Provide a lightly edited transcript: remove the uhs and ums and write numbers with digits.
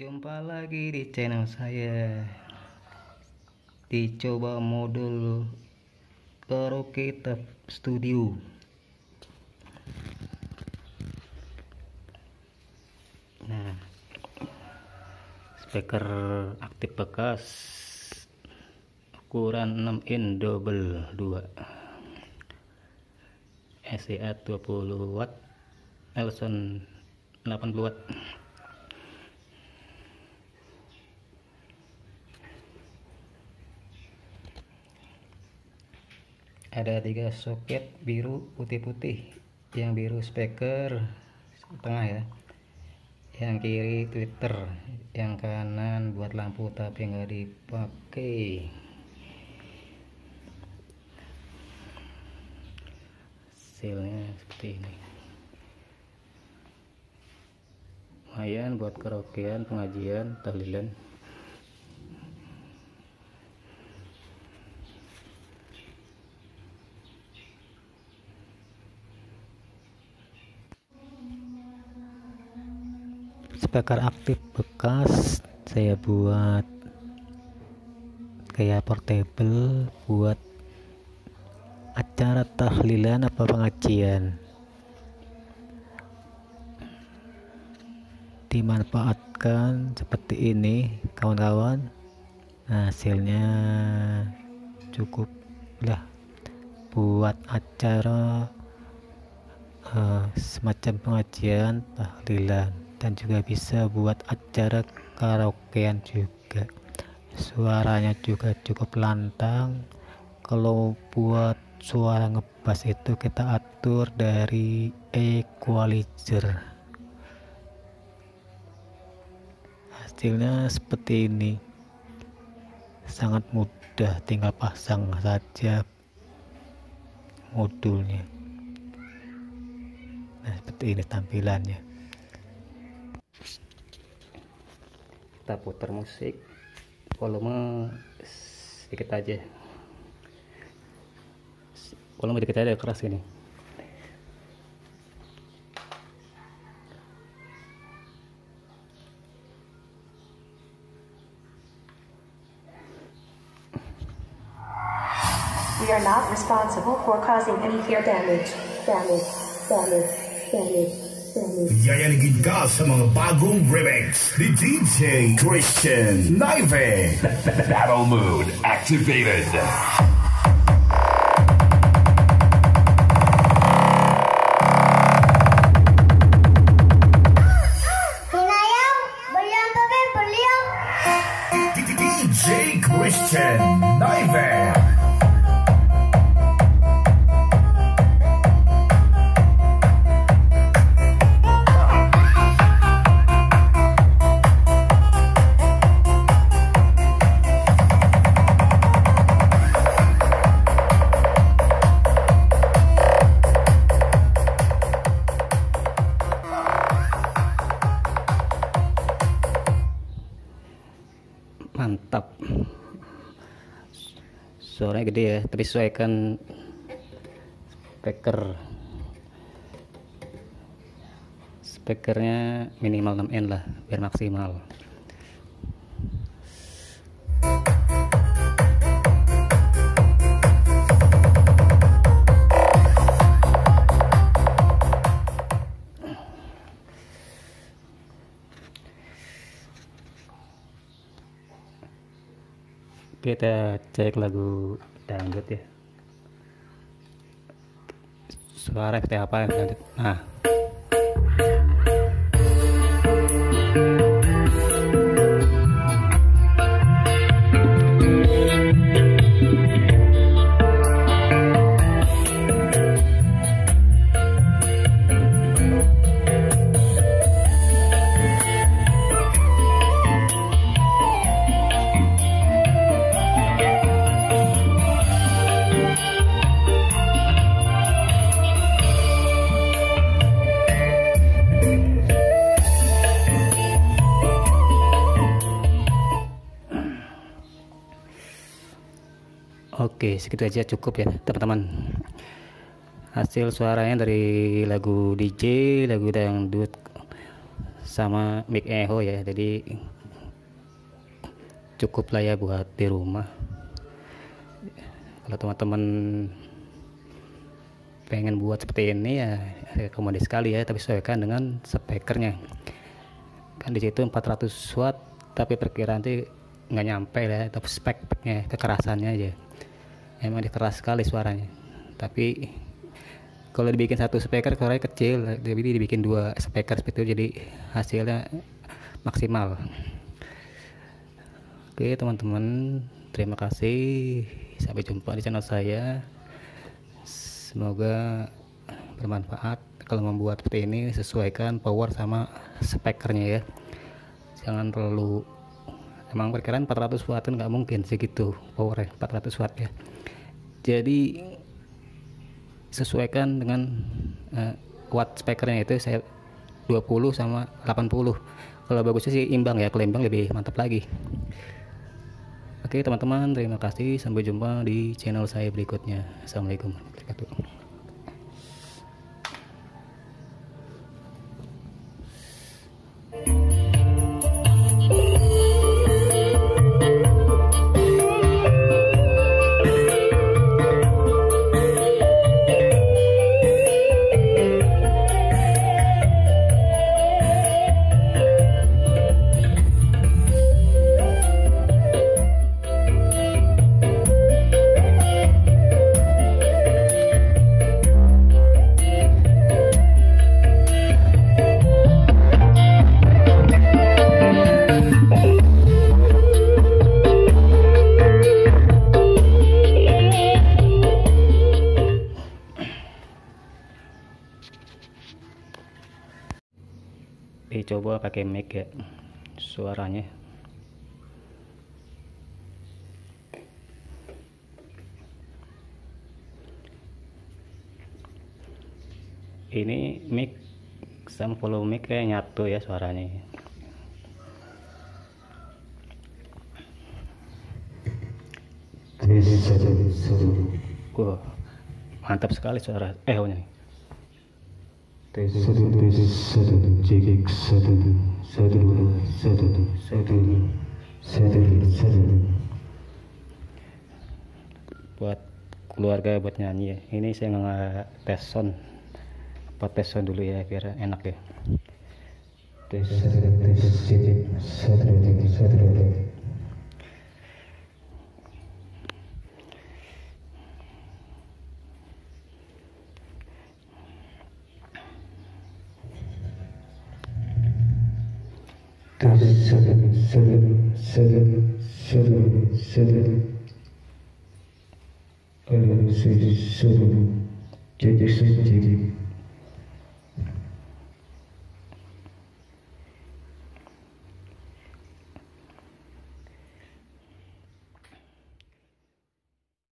Jumpa lagi di channel saya. Dicoba modul karaoke tab studio. Nah, speaker aktif bekas ukuran 6 in double 2 SCA 20 watt, Elson 80 watt. Ada 3 soket biru putih-putih. Yang biru speaker tengah ya, yang kiri tweeter, yang kanan buat lampu tapi nggak dipakai. Hasilnya seperti ini. Lumayan buat karaokean, pengajian, tahlilan. Speaker aktif bekas saya buat kayak portable buat acara tahlilan apa pengajian. Dimanfaatkan seperti ini kawan-kawan. Nah, hasilnya cukup lah buat acara semacam pengajian, tahlilan, dan juga bisa buat acara karaokean juga. Suaranya juga cukup lantang. Kalau buat suara ngebass itu kita atur dari equalizer. Hasilnya seperti ini, sangat mudah, tinggal pasang saja modulnya. Nah, seperti ini tampilannya. Kita putar musik, volume sedikit aja, keras ini. We are not responsible for causing any ear damage. Yayanin ka sa mga bagong remix ni DJ Christian Naive. Battle mode activated. DJ Christian Naive. Mantap, suaranya gede ya, tapi sesuaikan speakernya minimal 6 in lah biar maksimal. Kita cek lagu dangdut ya, suara seperti apa yang dangdut. Nah, oke, segitu aja cukup ya teman-teman. Hasil suaranya dari lagu DJ, lagu dangdut sama mic echo ya, jadi cukup lah ya buat di rumah. Kalau teman-teman pengen buat seperti ini ya rekomendasi sekali ya, tapi sesuaikan dengan speakernya. Kan di situ 400 watt, tapi perkiraan nanti nggak nyampe ya, tapi speknya kekerasannya aja emang dikeras sekali suaranya. Tapi kalau dibikin satu speaker suaranya kecil, jadi dibikin 2 speaker seperti itu, jadi hasilnya maksimal. Oke teman-teman, terima kasih, sampai jumpa di channel saya. Semoga bermanfaat. Kalau membuat seperti ini sesuaikan power sama speakernya ya, jangan terlalu, emang perkiraan 400 watt kan nggak mungkin segitu powernya 400 watt ya, jadi sesuaikan dengan watt speakernya itu. Saya 20 sama 80, kalau bagusnya sih imbang ya, kalau imbang lebih mantap lagi. Oke teman-teman, terima kasih, sampai jumpa di channel saya berikutnya. Assalamualaikum warahmatullahi wabarakatuh. Dicoba pakai mic ya suaranya. Ini mic sama volume mic kayak nyatu ya suaranya. Wah, mantap sekali suara echonya. Buat keluarga, buat nyanyi ya. Ini saya nggak tes sound, apa tes sound dulu ya biar enak ya.